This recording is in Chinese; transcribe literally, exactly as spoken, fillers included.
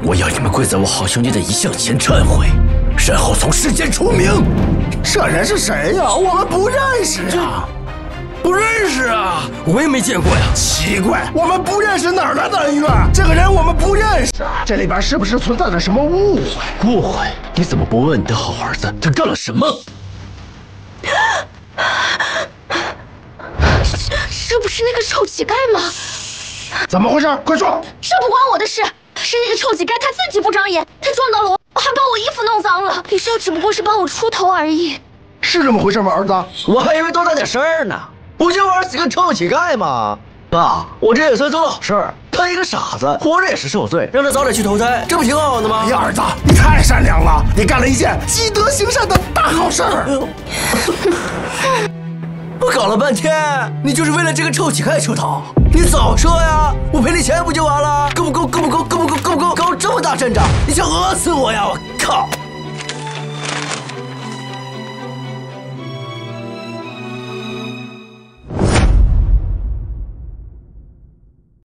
我要你们跪在我好兄弟的遗像前忏悔，然后从世间除名。 这人是谁呀？我们不认识啊！ 不认识啊，我也没见过呀。 奇怪，我们不认识哪儿来的恩怨？这个人我们不认识，这里边是不是存在着什么误会？ 误会？你怎么不问你的好儿子，他干了什么？ 这不是那个臭乞丐吗？ 怎么回事？快说！ 这不关我的事，是那个臭乞丐他自己不长眼，他撞到了我，还把我衣服弄脏了。李少只不过是帮我出头而已。 是这么回事吗，儿子？ 我还以为多大点事儿呢，不就玩死个臭乞丐吗？爸，我这也算做好事儿，他一个傻子，活着也是受罪，让他早点去投胎，这不挺好的吗？ 哎呀，儿子，你太善良了，你干了一件积德行善的大好事儿。 我搞了半天，你就是为了这个臭乞丐出头？你早说呀，我赔你钱不就完了？够不够？够不够？够不够？够不够？搞这么大阵仗，你想饿死我呀？我靠！